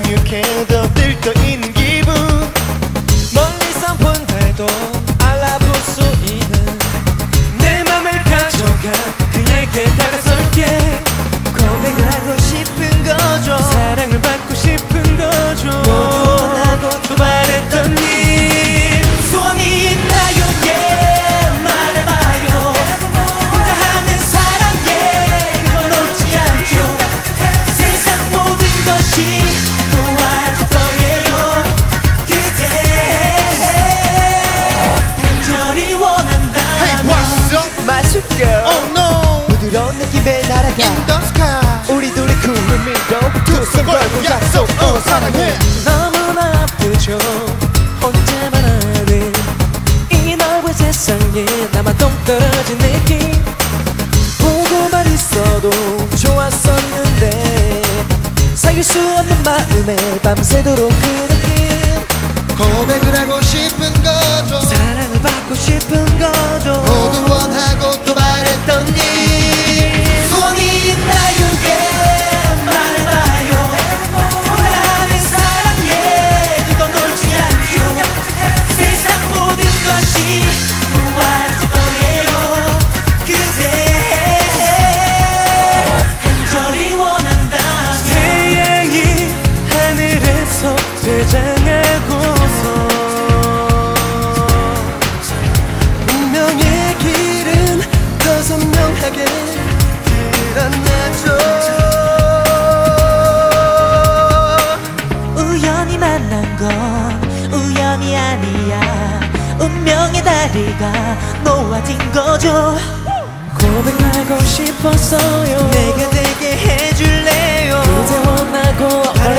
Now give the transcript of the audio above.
상륙해도 들떠있는 기분 멀리서 본달도 알아볼 수 있는 내 맘을 가져가 그에게 다가설게 고백을 하고 싶은 거죠 사랑을 받고 싶은 거죠 모두 원하고 또 바랬던 일 소원이 있나요 yeah 말해봐요 혼자 하는 사랑에 그건 옳지 않죠 세상 모든 것이 도와줄 거예요 그대 간절히 원한다면 Hey, what's up? My sweet girl Oh no! 부드러운 느낌에 날아가 In the sky 우리 둘이 구름 밀고 두 손 걸고 약속 사랑해 너무나 아프죠 혼자만 아는 이 넓은 세상에 나만 동떨어진 느낌 보고만 있어도 좋았었는데 사귈 수 없는 마음에 밤새도록 그 느낌 고백을 하고 싶은 거죠 사랑을 받고 싶은 거죠 모두 원하고 또 바랬던 일 소원이 있나요 yeah 말해봐요 원하는 사랑에 그건 옳지 않죠 세상 모든 것이 도와줄 거예요 그대 간절히 원한다 태양이 하늘에서 되장하고서 운명의 길은 더 선명하게 드러나죠 우연히 만난 건 우연이 아니야 운명의 다리가 놓아진 거죠 고백하고 싶었어요 내가 되게 해줄래요 그대 원하고